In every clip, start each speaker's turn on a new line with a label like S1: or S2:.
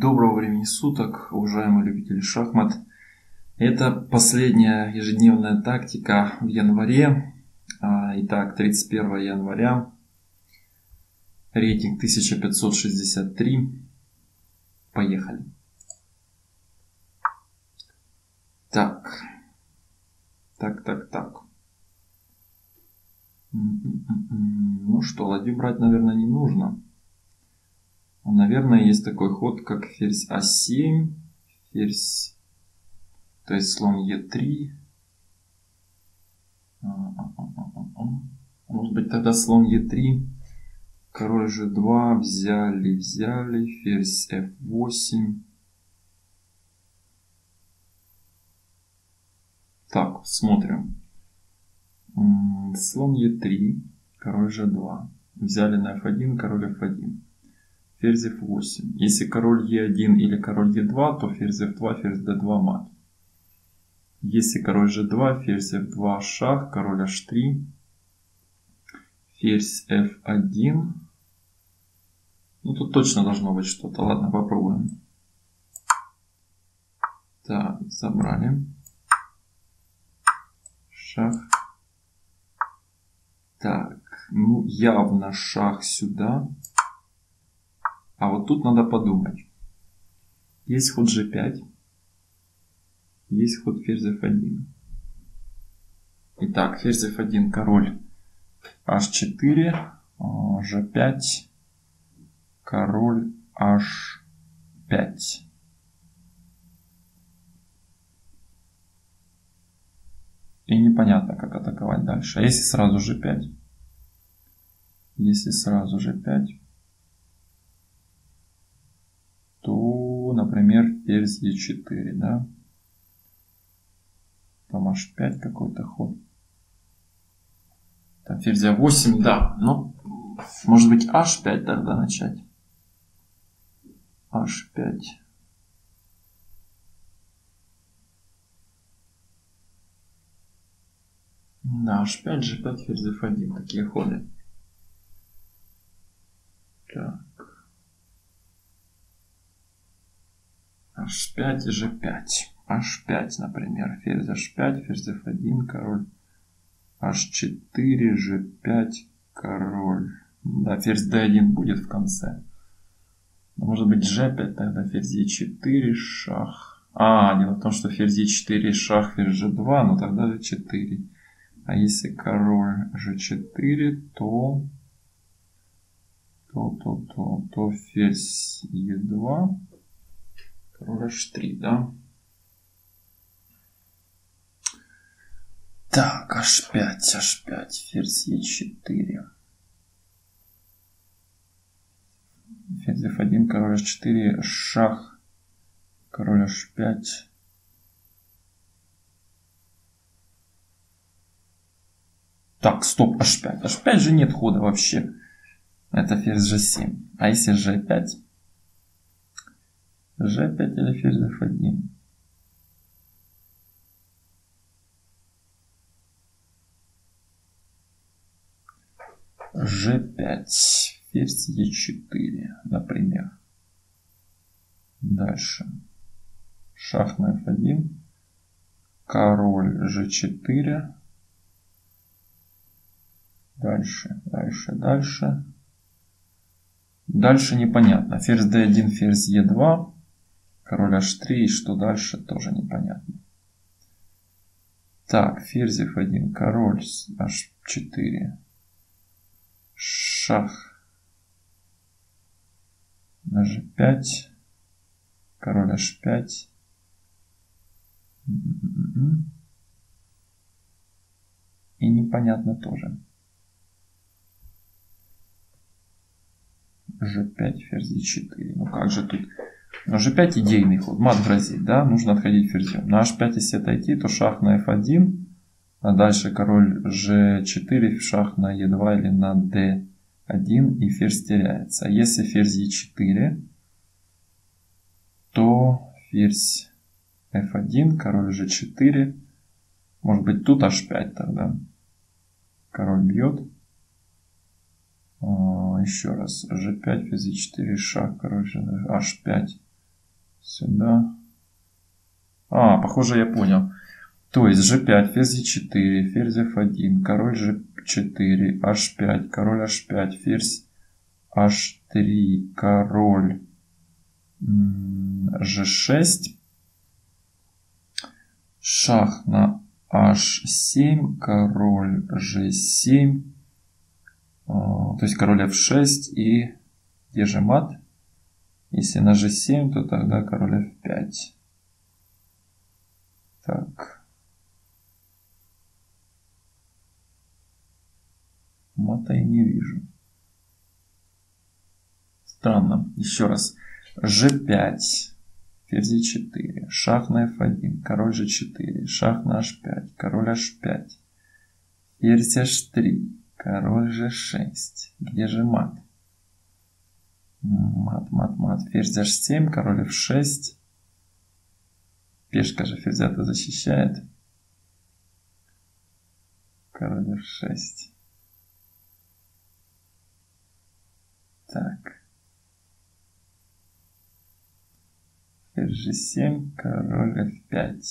S1: Доброго времени суток, уважаемые любители шахмат. Это последняя ежедневная тактика в январе. Итак, 31 января. Рейтинг 1563. Поехали. Так. Ну что, ладью брать, наверное, не нужно. Наверное, есть такой ход, как ферзь А7, ферзь, то есть слон Е3. Может быть, тогда слон Е3, король Ж2, взяли, ферзь F8. Так, смотрим. Слон Е3, король Ж2, взяли на F1, король F1. Ферзь F8. Если король Е1 или король Е2, то ферзь F2, ферзь D2 мат. Если король G2, ферзь F2 шах, король H3, ферзь F1. Ну тут точно должно быть что-то. Ладно, попробуем. Так, забрали. Шах. Так, ну явно шах сюда. А вот тут надо подумать. Есть ход G5. Есть ход ферзь F1. Итак, ферзь F1, король H4, G5, король H5. И непонятно, как атаковать дальше. А если сразу G5? Если сразу G5, то, например, ферзь E4, да? Там H5 какой-то ход. Там ферзь А8, да. Ну, может быть, H5 тогда начать. H5. Да, H5, G5, ферзь F1. Такие ходы. Так. H5 и G5. H5, например. Ферзь H5, ферзь F1, король H4, G5, король. Да, ферзь D1 будет в конце. Может быть G5, тогда ферзь E4, шах. Дело в том, что ферзь E4, шах, ферзь G2, но тогда G4. А если король G4, то ферзь E2, король H3, да? Так, H5, ферзь E4. Ферзь F1, король H4, шах, король H5. Так, стоп, H5. H5 же нет хода вообще. Это ферзь G7. А если G5? G5 или ферзь F1? G5, ферзь E4, например. Дальше. Шах на F1, король G4. Дальше. Дальше непонятно. Ферзь D1, ферзь E2, король H3, и что дальше, тоже непонятно. Так, ферзь F1, король H4. Шах на G5, король H5. И непонятно тоже. G5, ферзь E4. Ну как же тут? Но G5 идейный ход. Мат грозит, да? Нужно отходить ферзем. На H5 если отойти, то шах на F1. А дальше король G4, шах на E2 или на D1, и ферзь теряется. А если ферзь E4, то ферзь F1, король G4. Может быть тут H5 тогда. Король бьет. Еще раз. G5, ферзь E4, шах, король H5. Сюда. А, похоже, я понял. То есть g5, ферзь e4, ферзь f1, король g4, h5, король h5, ферзь h3, король g6, шах на h7, король g7, то есть король f6 и где же мат? Если на g7, то тогда король f5. Так. Мата я не вижу. Странно. Еще раз. g5, ферзь e4, шах на f1, король g4, шах на h5, король h5, ферзь h3, король g6. Где же мат? Мат. Ферзь h7, король f6. Пешка же ферзя-то защищает. Король f6. Так. Ферзь g7, король f5.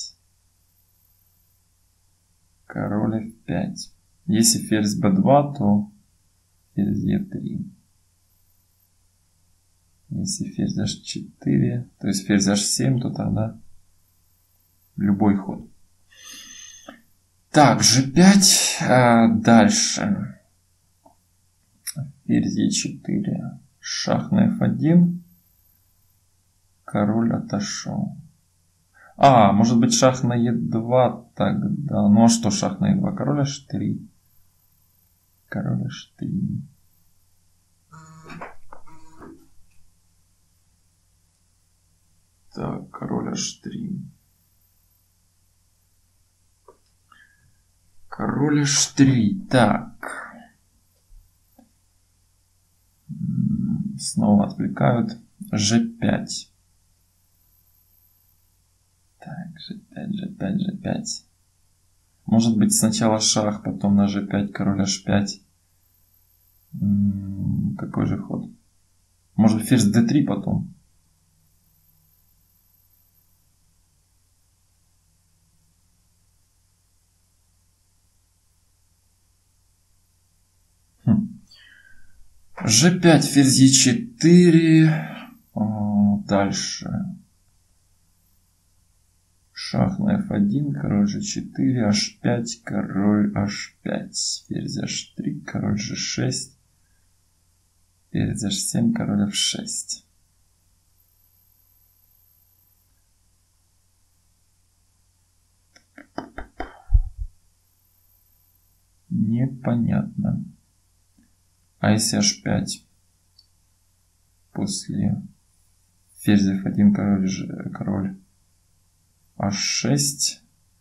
S1: Король f5. Если ферзь b2, то ферзь e3. Если ферзь h4, то есть ферзь h7, то тогда любой ход. Так, g5. Дальше. Ферзь e4. Шах на f1. Король отошел. Может быть шах на e2 тогда. Ну а что шах на e2? Король h3. Король h3. Так, король h3. Король h3. Так. Снова отвлекают. g5. Так, g5. Может быть сначала шах, потом на g5, король h5. Какой же ход? Может ферзь d3 потом? g5, ферзь e4. Дальше. Шах на f1, король g4, h5, король h5, ферзь h3, король g6, ферзь h7, король f6. Непонятно. А если h5 после ферзь f1, король h6,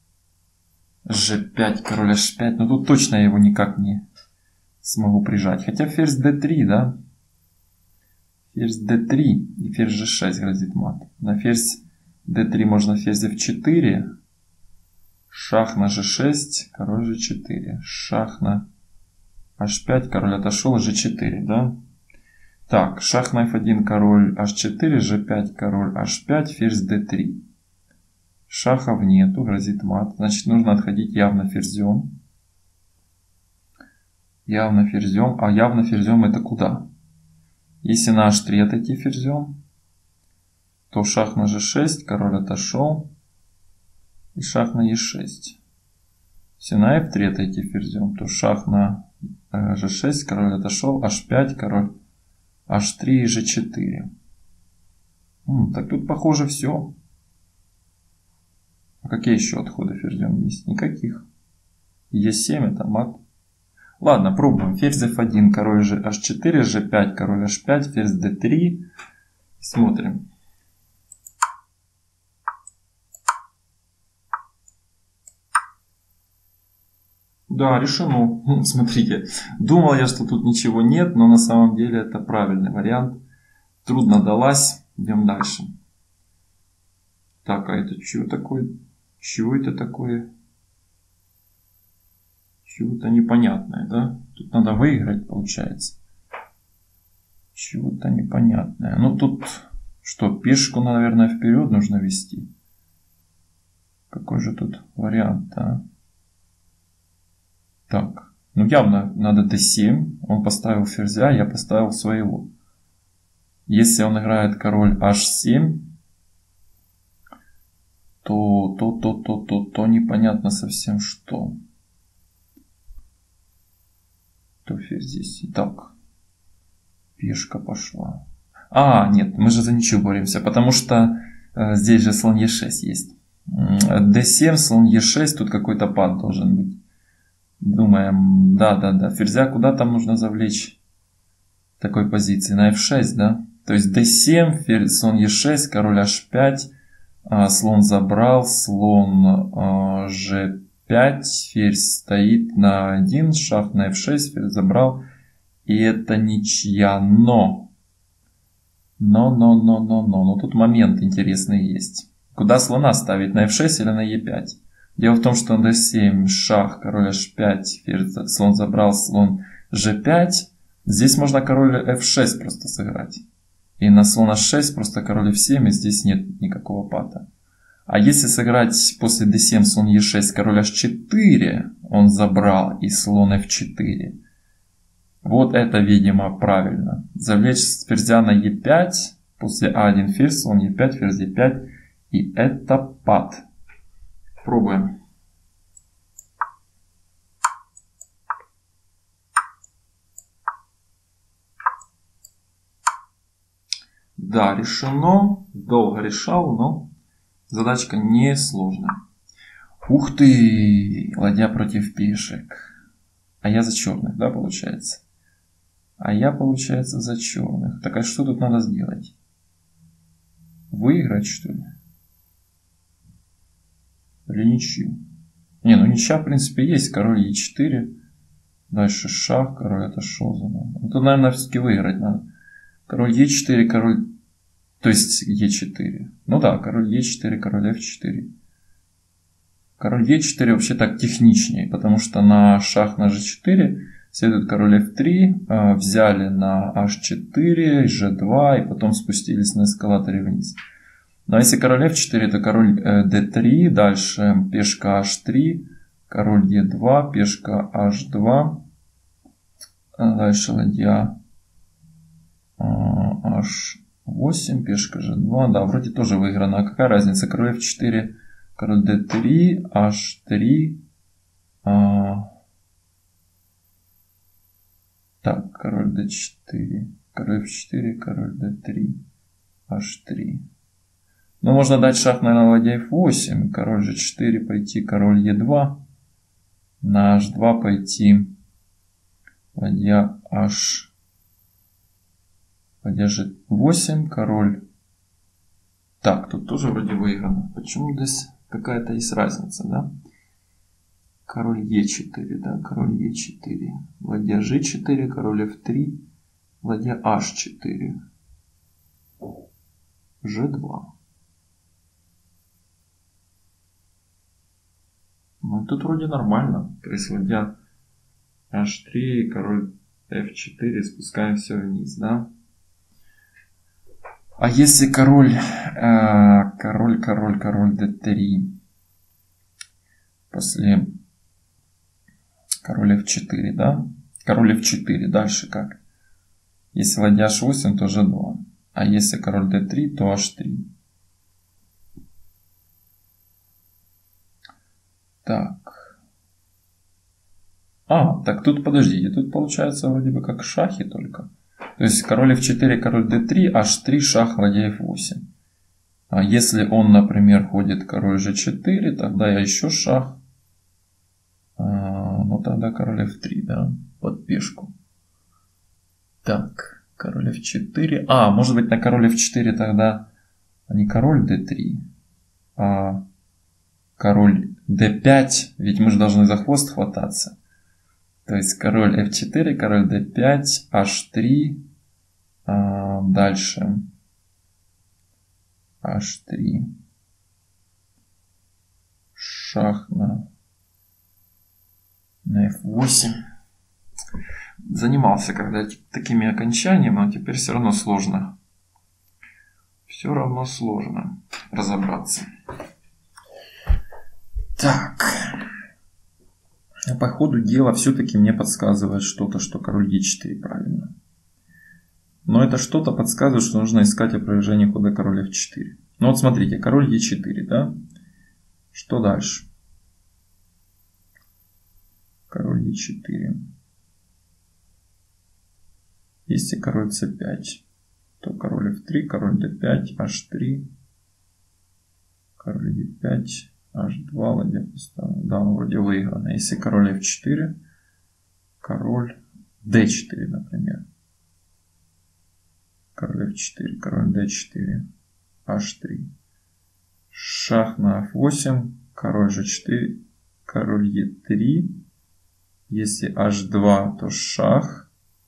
S1: g5, король h5. Но тут точно я его никак не смогу прижать. Хотя ферзь d3, да? Ферзь d3 и ферзь g6 грозит мат. На ферзь d3 можно ферзь f4. Шах на g6, король g4. Шах на h5, король отошел, g4, да? Так, шах на f1, король h4, g5, король h5, ферзь d3. Шахов нету, грозит мат. Значит, нужно отходить явно ферзем. Явно ферзем. А явно ферзем это куда? Если на h3 отойти ферзем, то шах на g6, король отошел. И шах на e6. Если на f3 отойти ферзем, то шах на g6, король отошел, h5, король h3 и g4. Так тут похоже все. А какие еще отходы ферзем есть? Никаких. e7 это мат. Ладно, пробуем. Ферзь f1, король h4, g5, король h5, ферзь d3. Смотрим. Да, решено. Смотрите, думал я, что тут ничего нет, но на самом деле это правильный вариант. Трудно далась. Идем дальше. Так, а это что такое? Чего это такое? Чего-то непонятное, да? Тут надо выиграть, получается. Чего-то непонятное. Ну, тут Что, пешку, наверное, вперед нужно вести? Какой же тут вариант, а? Так, ну явно надо d7. Он поставил ферзя, я поставил своего. Если он играет король h7, то непонятно совсем что. То ферзь здесь. Так, пешка пошла. А, нет, мы же за ничью боремся, потому что здесь же слон e6 есть. d7, слон e6, тут какой-то пад должен быть. Думаем, да, ферзя куда там нужно завлечь в такой позиции? На f6, да? То есть d7, слон e6, король h5, слон забрал, слон g5, ферзь стоит на 1, шах на f6, ферзь забрал. И это ничья, но тут момент интересный есть. Куда слона ставить, на f6 или на e5? Дело в том, что на d7, шах, король h5, ферзь, слон забрал, слон g5. Здесь можно король f6 просто сыграть. И на слон h6 просто король f7, и здесь нет никакого пата. А если сыграть после d7, слон e6, король h4, он забрал, и слон f4. Вот это, видимо, правильно. Завлечь ферзя на e5, после a1 ферзь, слон e5, ферзь e5, и это пат. Пробуем. Да, решено. Долго решал, но задачка не сложная. Ух ты! Ладья против пешек. А я за черных, да, получается? А я, получается, за черных. Так а что тут надо сделать? Выиграть, что ли? Или ничью? Не, ну ничья, в принципе, есть. Король e4. Дальше шах, король отошел за мной. Ну, тут, наверное, все-таки выиграть надо. Король e4, король... То есть e4. Ну да, король e4, король f4. Король e4 вообще так техничнее, потому что на шах на g4 следует король f3, взяли на h4, g2 и потом спустились на эскалаторе вниз. Но если король f4, то король d3, дальше пешка h3, король e2, пешка h2, дальше ладья h8, пешка g2, да, вроде тоже выиграно. А какая разница? Король f4, король d3, h3, так, король d4, король f4, король d3, h3. Ну, можно дать шах, наверное, ладья f8, король g4 пойти, король e2, на h2 пойти, ладья g8, король. Так, тут тоже вроде выиграно. Почему здесь какая-то есть разница, да? Король e4, да, король e4, ладья g4, король f3, ладья h4, g2. Ну, тут вроде нормально. То есть ладья h3, король f4, спускаемся вниз, да? А если король d3, после король f4, да? Король f4, дальше как? Если ладья h8, то g2. А если король d3, то h3. Так. Так тут подождите, тут получается вроде бы как шахи только. То есть король f4, король d3, h3, шах, ладья f8. А если он, например, ходит король g4, тогда я еще шах. Ну тогда король f3, да, под пешку. Так, король f4. Может быть на король f4 тогда не король d3, а король d5, ведь мы же должны за хвост хвататься. То есть король f4, король d5, h3, дальше h3, шах на f8. Занимался когда такими окончаниями, но теперь все равно сложно. все равно сложно разобраться. Так. По ходу дела все-таки мне подсказывает что-то, что король Е4 правильно. Но это что-то подсказывает, что нужно искать опровержение хода король F4. Ну вот смотрите, король Е4, да? Что дальше? Король Е4. Если король С5, то король F3, король D5, H3, король E5, H2, ладья поставлена. Да, ну вроде выиграно. Если король F4, король D4, например. Король F4, король D4, H3. Шах на F8, король G4, король E3. Если H2, то шах.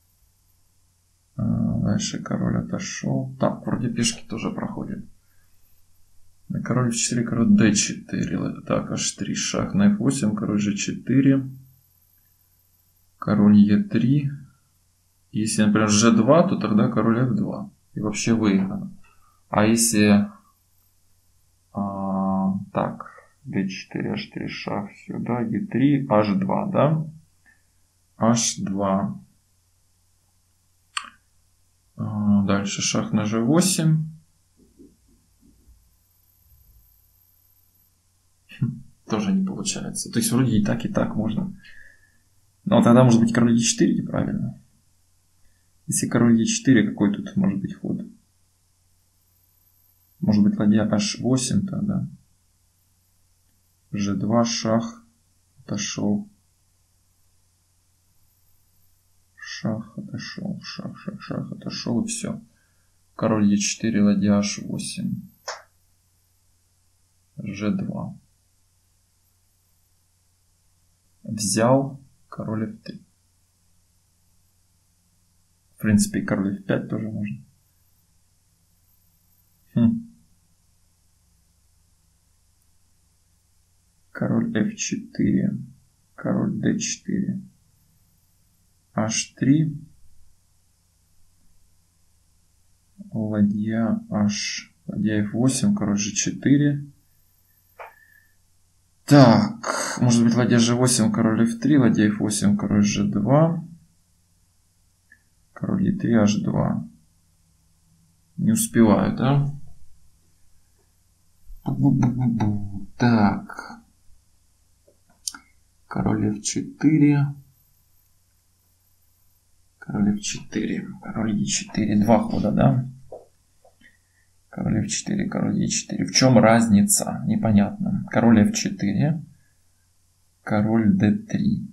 S1: Дальше король отошел. Так, вроде пешки тоже проходят. Король F4, король D4. Так, H3, шах на F8, король G4. Король E3. Если, например, G2, то тогда король F2. И вообще выиграно. А если... так, D4, H3, шах сюда, E3, H2, да? H2. Дальше шах на G8. Тоже не получается. То есть вроде и так можно. Но тогда может быть король E4 неправильно. Если король E4, какой тут может быть ход? Может быть ладья H8 тогда. G2, шах, отошел. Шах, отошел, шах, отошел и все. Король E4, ладья H8. G2. Взял король F3. В принципе, и король F5 тоже можно. Король F4. Король D4. H3. Ладья F8, король G4. Так, может быть ладья G8, король F3, ладья F8, король G2. Король E3, H2. Не успеваю, да? Так. Король F4. Король F4. Король E4. Два хода, да? Король F4, король E4. В чем разница? Непонятно. Король F4. Король D3.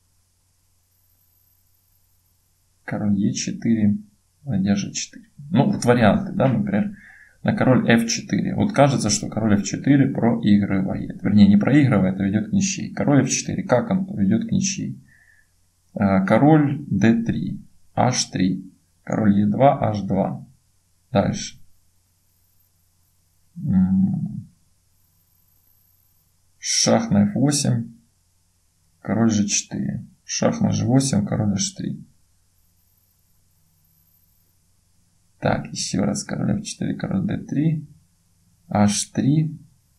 S1: Король E4. Ладья G4. Ну, вот варианты, да, например, на король F4. Вот кажется, что король F4 проигрывает. Вернее, не проигрывает, а ведет к ничьей. Король F4. Как он ведет к ничьей? Король D3. H3. Король E2, H2. Дальше. Шах на F8. Король G4. Шах на G8, король H3. Так, еще раз. Король F4, король D3. H3.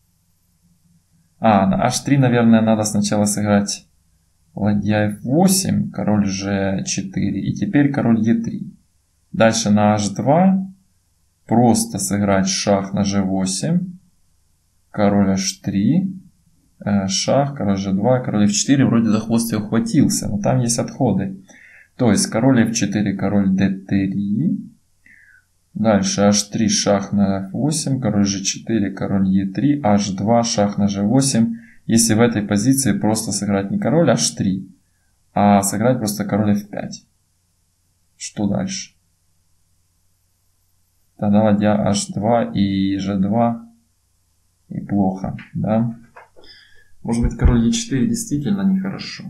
S1: На H3, наверное, надо сначала сыграть ладья F8, король G4. И теперь король E3. Дальше на H2. Просто сыграть шах на G8. Король H3. Шах, король G2, король F4. Вроде за хвост я ухватился, но там есть отходы. То есть король F4, король D3. Дальше H3, шах на F8, король G4, король E3, H2, шах на G8. Если в этой позиции просто сыграть не король H3, а сыграть просто король F5. Что дальше? Тогда ладья H2 и G2. И плохо, да? Может быть, король E4 действительно нехорошо.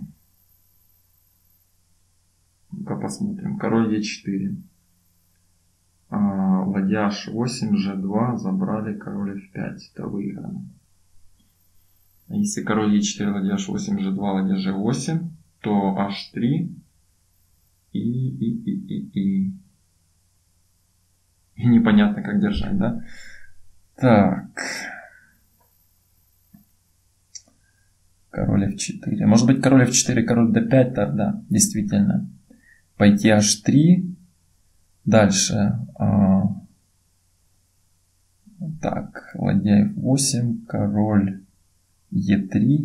S1: Ну-ка посмотрим. Король E4. Ладья H8, G2, забрали король F5. Это выиграно. А если король E4, ладья H8, G2, ладья G8, то H3 и И непонятно, как держать, да? Так. Король f4. Может быть, король f4, король d5 тогда, действительно. Пойти h3. Дальше. Так, ладья f8, король e3.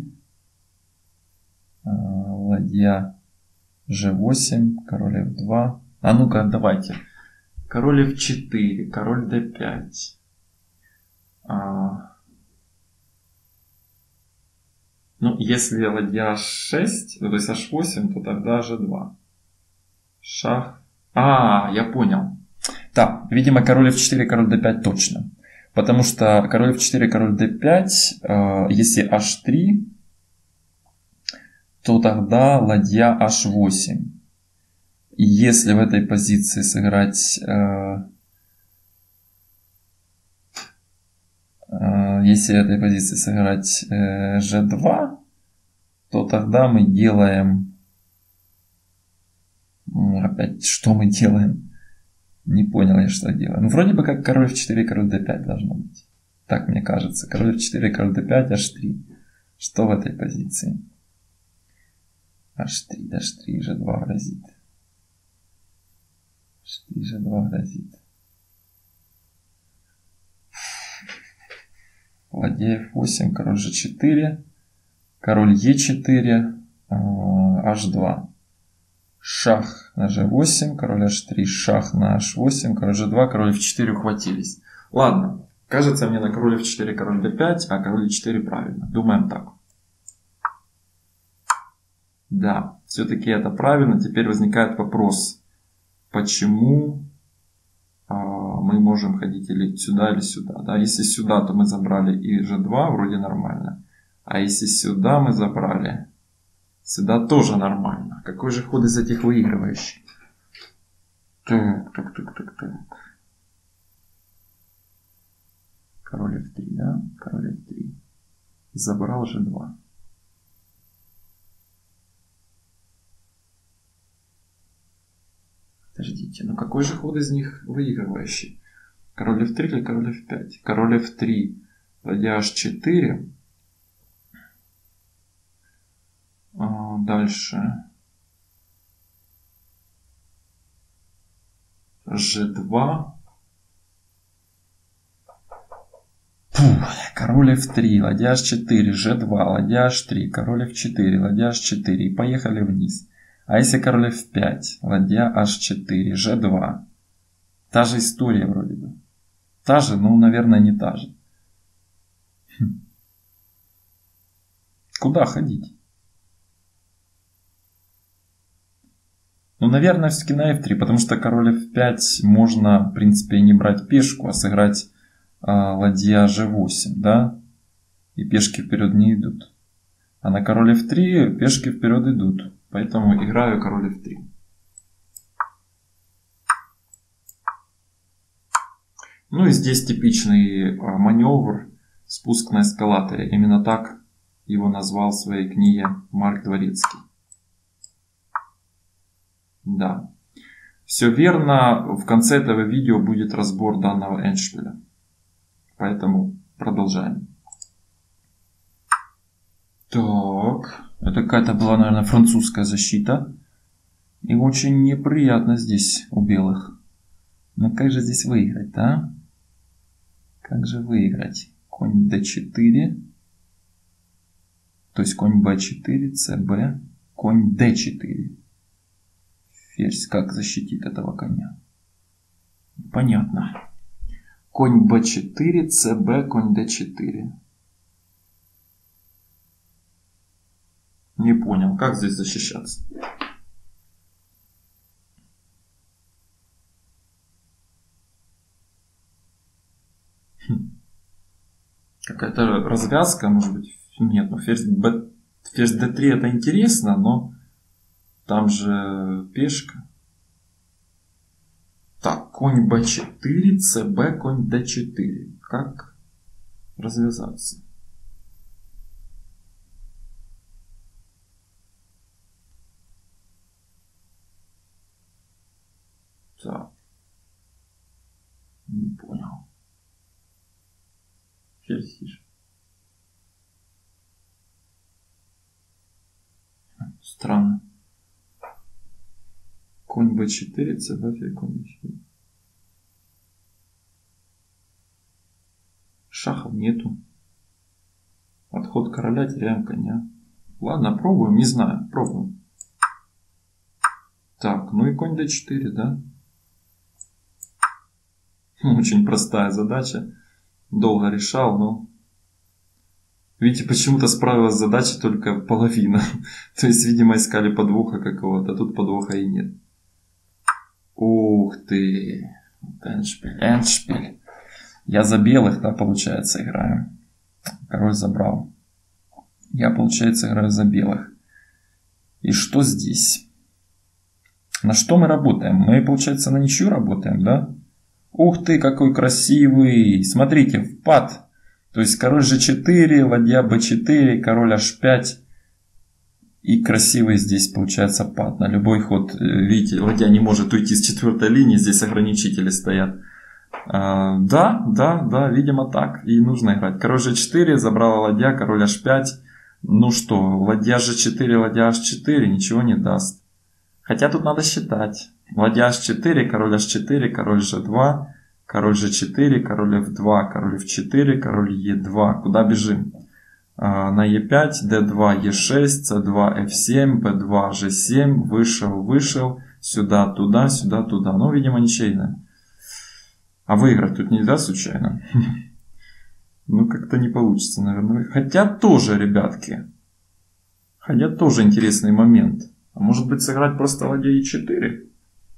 S1: Ладья g8, король f2. А ну-ка, давайте. Король f4, король d5. Ну, если ладья h6, то есть h8, то тогда g2. Шах. Я понял. Да, видимо, король f4, король d5 точно. Потому что король f4, король d5, если h3, то тогда ладья h8. И если в этой позиции сыграть... Если в этой позиции сыграть g2, то тогда мы делаем... Опять, что мы делаем? Не понял я, что делаю. Ну, вроде бы как король f4, король d5 должно быть. Так мне кажется. Король f4, король d5, h3. Что в этой позиции? h3, h3, g2 грозит. h3, g2 грозит. Ладья f8, король g4, король e4, h2. Шах на g8, король h3, шах на h8, король g2, король f4 ухватились. Ладно, кажется мне на король f4, король d5, а король e4 правильно. Думаем так. Да, все-таки это правильно. Теперь возникает вопрос, почему мы можем ходить или сюда, или сюда. Да? Если сюда, то мы забрали и g2, вроде нормально. А если сюда мы забрали, сюда тоже нормально. Какой же ход из этих выигрывающий? Так. Король f3, да? Король f3. Забрал g2. Подождите, ну какой же ход из них выигрывающий? Король f3 или король f5? Король f3, ладья h4. Дальше g2. Король f3, ладья h4, g2, ладья h3, король f4, ладья h4. И поехали вниз. А если король f5, ладья h4, g2. Та же история вроде бы. Та же, ну, наверное, не та же. Куда ходить? Ну, наверное, все-таки на f3, потому что король f5 можно, в принципе, не брать пешку, а сыграть ладья g8, да? И пешки вперед не идут. А на король f3 пешки вперед идут. Поэтому играю король f3. Ну и здесь типичный маневр, спуск на эскалаторе. Именно так его назвал в своей книге Марк Дворецкий. Да. Все верно. В конце этого видео будет разбор данного эндшпиля. Поэтому продолжаем. Так. Это какая-то была, наверное, французская защита. И очень неприятно здесь у белых. Но как же здесь выиграть, да? Как же выиграть? Конь d4. То есть конь b4, cb, конь d4. Ферзь как защитит этого коня? Понятно. Конь b4, cb, конь d4. Не понял, как здесь защищаться? Какая-то развязка, может быть. Нет, ну ферзь d3 это интересно, но там же пешка. Так, конь b4, cb, конь d4. Как развязаться? Так. Ферзь H. Странно. Конь b4, cb, ферзь, конь b4. Шахов нету. Отход короля, теряем коня. Ладно, пробуем, не знаю, пробуем. Так, ну и конь d4, да? Очень простая задача. Долго решал, но... Видите, почему-то справилась с задачей только половина. То есть, видимо, искали подвоха какого-то, а тут подвоха и нет. Ух ты! Эндшпиль, эндшпиль. Я за белых, да, получается, играю. Король забрал. Я, получается, играю за белых. И что здесь? На что мы работаем? Мы, получается, на ничью работаем, да? Ух ты, какой красивый! Смотрите, впад. То есть король g4, ладья b4, король h5. И красивый здесь получается пад. На любой ход, видите, ладья не может уйти с четвертой линии. Здесь ограничители стоят. Да, видимо так. И нужно играть. Король g4, забрала ладья, король h5. Ну что, ладья g4, ладья h4 ничего не даст. Хотя тут надо считать. Ладья h4, король h4, король g2, король g4, король f2, король f4, король e2. Куда бежим? На e5, d2, e6, c2, f7, b2, g7. Вышел. Сюда, туда, сюда, туда. Ну, видимо, ничейно. А выиграть тут нельзя случайно? Ну, как-то не получится, наверное. Хотя тоже, ребятки. Хотя тоже интересный момент. А может быть сыграть просто ладья e4?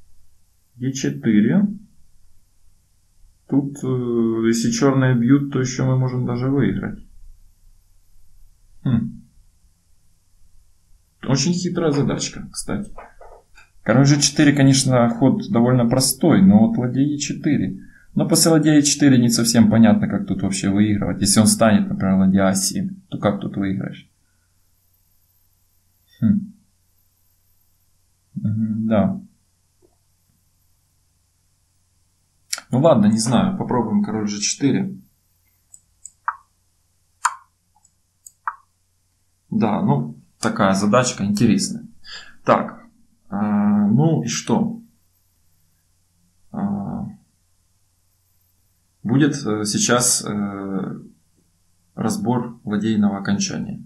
S1: e4. Тут, если черные бьют, то еще мы можем даже выиграть. Очень хитрая задачка, кстати. Король g4, конечно, ход довольно простой, но вот ладья e4. Но после ладья e4 не совсем понятно, как тут вообще выигрывать. Если он станет, например, ладья a7, то как тут выиграешь? Да. Ну ладно, не знаю. Попробуем король g4. Да, ну такая задачка интересная. Так, ну и что? Будет сейчас разбор ладейного окончания.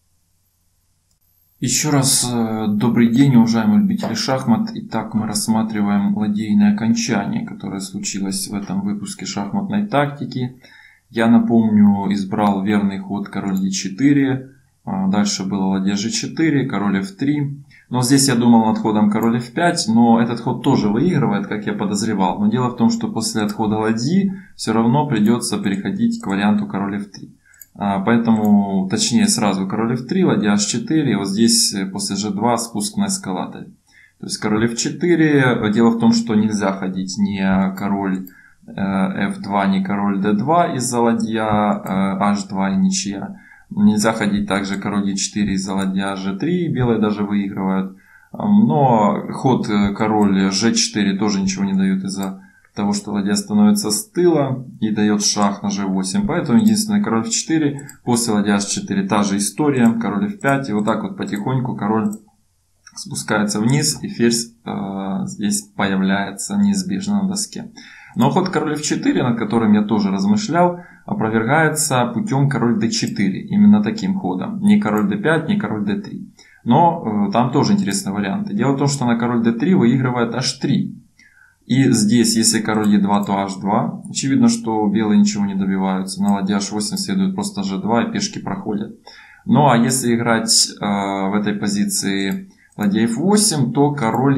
S1: Еще раз добрый день, уважаемые любители шахмат. Итак, мы рассматриваем ладейное окончание, которое случилось в этом выпуске шахматной тактики. Я напомню, избрал верный ход король e4. Дальше было ладья g4, король f3. Но здесь я думал над ходом король f5, но этот ход тоже выигрывает, как я подозревал. Но дело в том, что после отхода ладьи все равно придется переходить к варианту король f3. Поэтому, точнее, сразу король f3, ладья h4, и вот здесь после g2 спуск на эскалаторе. То есть король f4, дело в том, что нельзя ходить ни король f2, ни король d2 из-за ладья h2 и ничья. Нельзя ходить также король e4 из-за ладья g3, белые даже выигрывают. Но ход король g4 тоже ничего не дает из-за того, что ладья становится с тыла и дает шах на g8. Поэтому единственный король f4, после ладья h4 та же история, король f5. И вот так вот потихоньку король спускается вниз, и ферзь здесь появляется неизбежно на доске. Но ход король f4, над которым я тоже размышлял, опровергается путем король d4. Именно таким ходом. Не король d5, не король d3. Но там тоже интересные варианты. Дело в том, что на король d3 выигрывает h3. И здесь, если король e2, то h2. Очевидно, что белые ничего не добиваются. На ладья h8 следует просто g2, и пешки проходят. Ну а если играть в этой позиции ладья f8, то король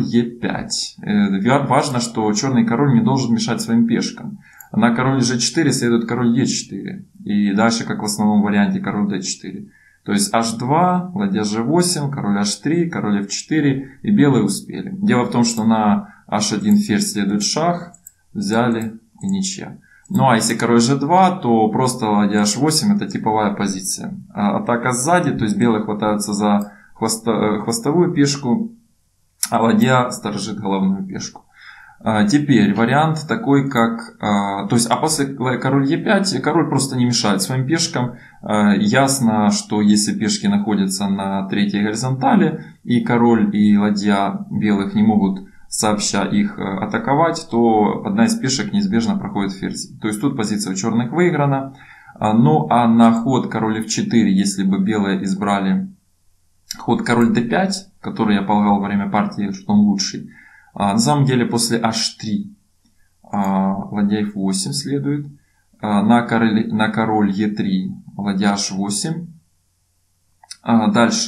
S1: e5. Важно, что черный король не должен мешать своим пешкам. На король g4 следует король e4. И дальше, как в основном варианте, король d4. То есть h2, ладья g8, король h3, король f4. И белые успели. Дело в том, что на h1 ферзь следует шах. Взяли и ничья. Ну а если король g2, то просто ладья h8 это типовая позиция. Атака сзади, то есть белые хватаются за хвостовую пешку, а ладья сторожит головную пешку. Теперь вариант такой, как... То есть, а после король Е5, король просто не мешает своим пешкам. Ясно, что если пешки находятся на третьей горизонтали, и король и ладья белых не могут сообща их атаковать, то одна из пешек неизбежно проходит ферзь. То есть, тут позиция у черных выиграна. Ну, а на ход король F4, если бы белые избрали ход король D5, который я полагал во время партии, что он лучший, на самом деле после H3 ладья F8 следует, на король E3 ладья H8, дальше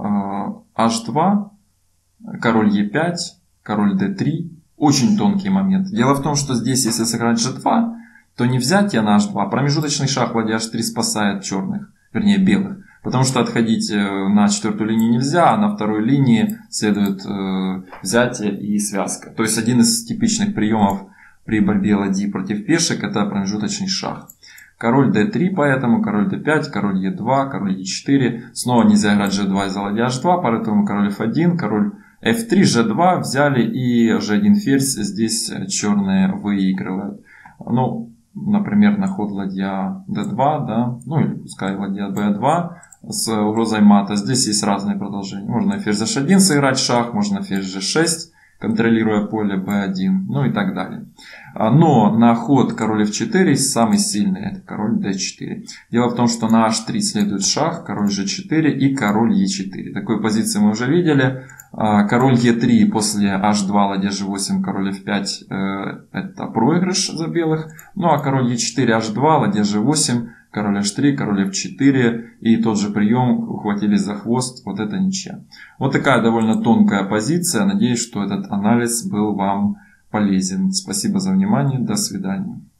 S1: H2, король E5, король D3, очень тонкий момент. Дело в том, что здесь, если сыграть G2, то не взятие на H2, промежуточный шаг ладья H3 спасает черных, вернее белых. Потому что отходить на четвертую линию нельзя, а на второй линии следует взятие и связка. То есть один из типичных приемов при борьбе ладьи против пешек — это промежуточный шаг. Король D3, поэтому король D5, король E2, король E4. Снова нельзя играть G2 из-за ладья H2, поэтому король F1, король F3, G2 взяли, и G1 ферзь здесь черные выигрывают. Ну, например, на ход ладья D2, да, ну или пускай ладья B2 с угрозой мата. Здесь есть разные продолжения. Можно ферзь H1 сыграть шах, можно ферзь G6, контролируя поле B1, ну и так далее. Но на ход король F4 самый сильный, это король D4. Дело в том, что на H3 следует шах, король G4 и король E4. Такую позицию мы уже видели. Король E3 после H2, ладья G8, король F5 это проигрыш за белых. Ну а король E4, H2, ладья G8, король H3, король F4 и тот же прием, ухватились за хвост, вот это ничья. Вот такая довольно тонкая позиция. Надеюсь, что этот анализ был вам полезен. Спасибо за внимание, до свидания.